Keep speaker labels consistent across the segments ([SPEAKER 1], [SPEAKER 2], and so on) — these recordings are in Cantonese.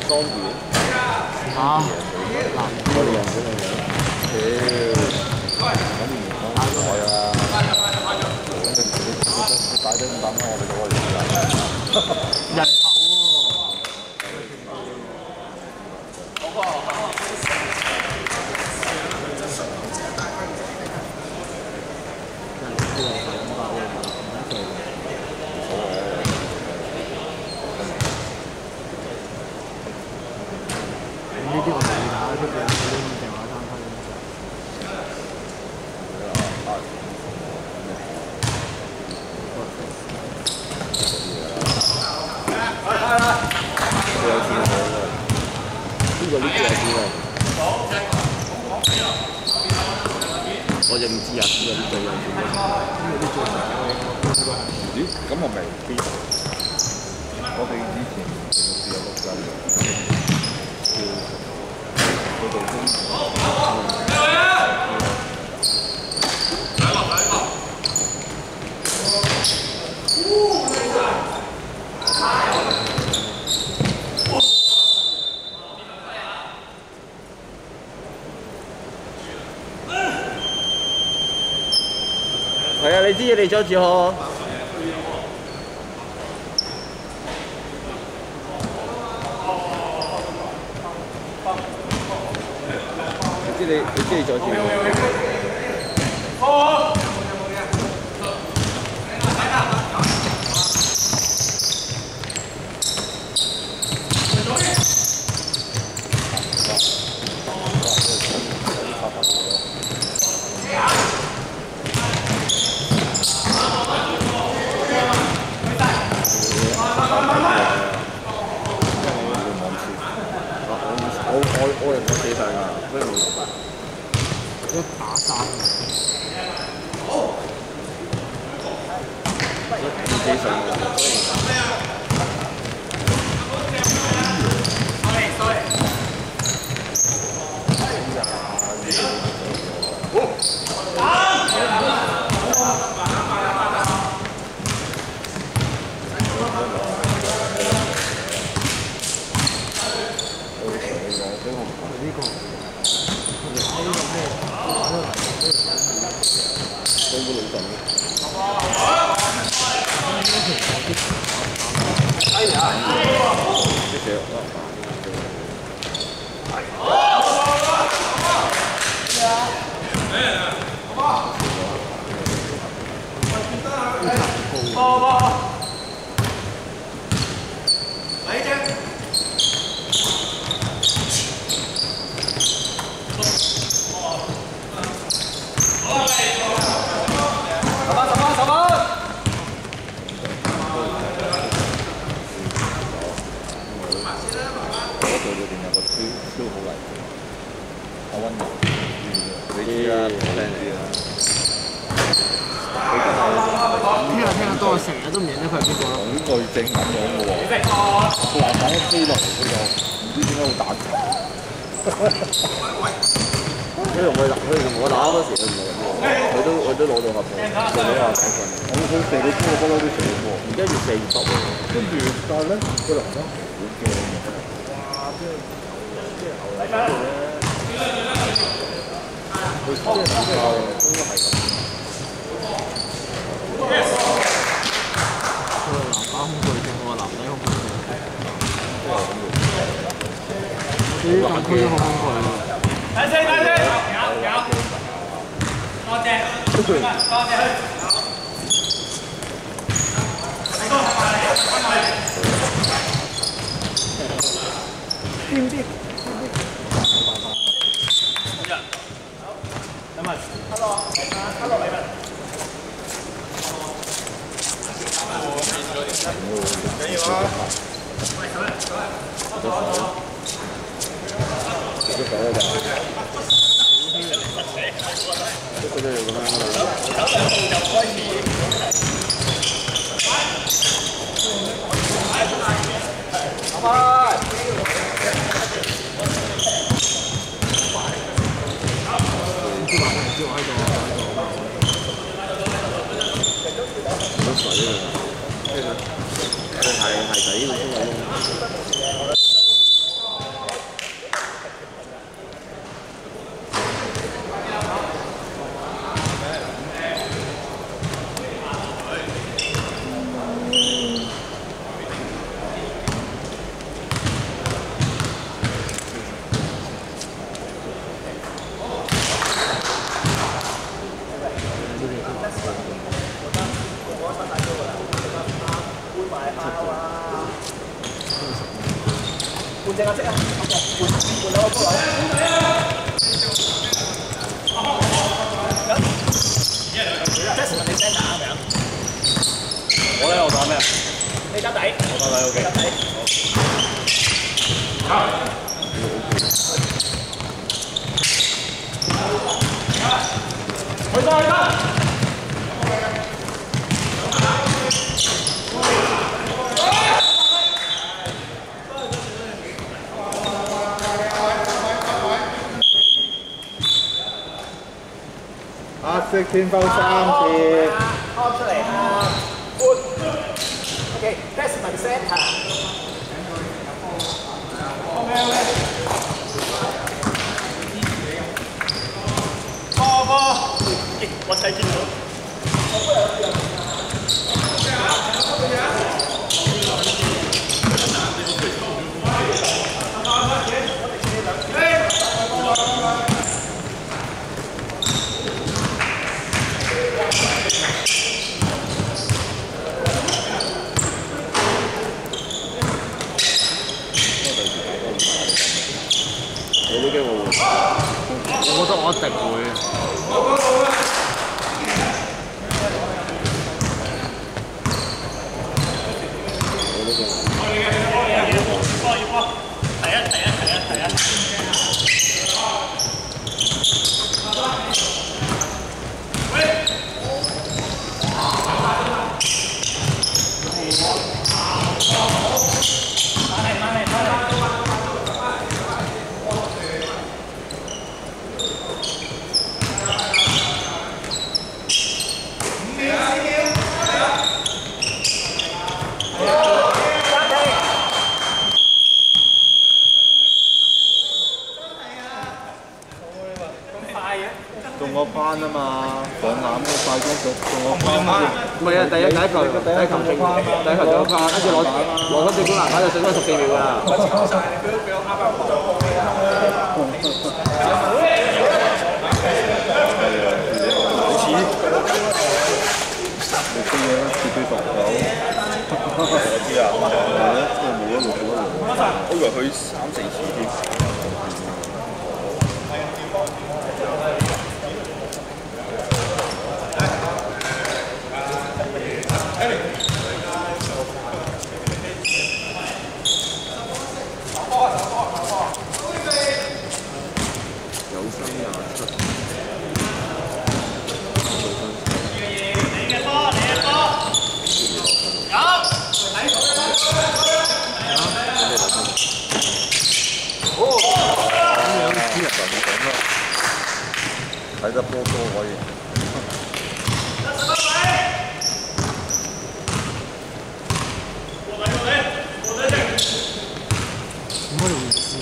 [SPEAKER 1] 裝魚
[SPEAKER 2] 嚇，
[SPEAKER 1] 我哋人咁樣樣，咁唔講改啦。你擺低咁等我哋嗰個人
[SPEAKER 2] 人頭喎。呢啲我唔理打，出邊嗰啲咁定話三分。
[SPEAKER 1] 佢有錢好嘅，邊個呢個有錢啊？我就唔知啊，邊個呢個有錢？咦？咁我未知。我哋以前有個計，佢哋係啊！你知你阻住我。你知你阻住我。我人我死晒㗎，所以冇辦法。
[SPEAKER 2] 一打三。
[SPEAKER 1] 幾歲㗎？哎呀！這些聽得多，成日都唔認得佢係邊個咯。恐懼症咁樣嘅喎，佢話打一飛落嚟佢就唔知點解會打柒。佢同我打嗰時佢唔係咁喎，佢都攞到合喎，做咗下手份。佢射到邊個不嬲都射到喎，而家越射越得喎。跟住但係咧，佢嚟得好驚嘅。哇！即係牛嚟嘅。佢即係比較都係咁。打空對症喎，男仔空對症。啲禁區都好恐懼喎。睇先，有。多謝。多謝。掂啲。Hello，嚟啦。緊要啊！喂，走啦！都有咁樣係睇呢個先有用。
[SPEAKER 3] 換正壓式啊！換兩個高位。Jason 你 centre 啱未啊？
[SPEAKER 1] 我咧我打咩啊？
[SPEAKER 3] 你打底。
[SPEAKER 1] 我打底 OK。
[SPEAKER 3] 打底。去得去得。
[SPEAKER 2] 色天分3次。
[SPEAKER 3] 開出嚟啊！闊。OK， Desmond centre。我睇見咗。
[SPEAKER 1] 你都驚我會？我覺得我一定會。
[SPEAKER 2] 中個翻啊嘛，上籃嗰快攻中個翻。
[SPEAKER 1] 唔係啊，第一球中翻，跟住攞翻最高籃板就剩翻14秒㗎啦。
[SPEAKER 2] 你知嘅啦，絕對熟手。
[SPEAKER 1] 我知啊，
[SPEAKER 2] 係咯，即係冇得錄到。
[SPEAKER 1] 我以為佢3、4次添。
[SPEAKER 2] 睇得波多可以。
[SPEAKER 1] 點解你會知？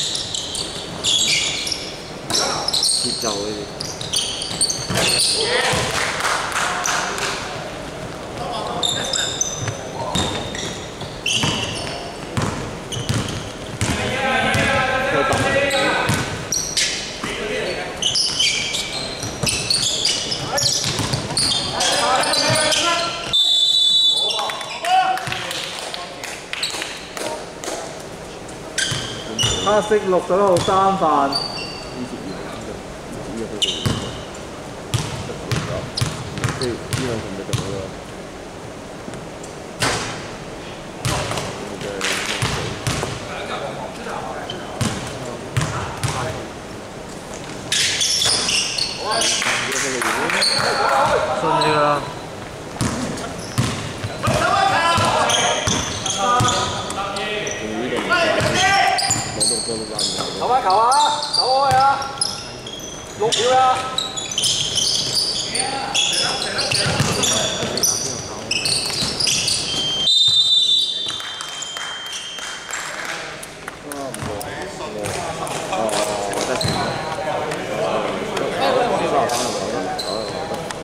[SPEAKER 1] 節奏呢啲。
[SPEAKER 2] 黑色6號3飯。
[SPEAKER 1] 即係呢兩份就冇啦。信你啦。
[SPEAKER 3] 球啊球啊，走開啊！6秒啦！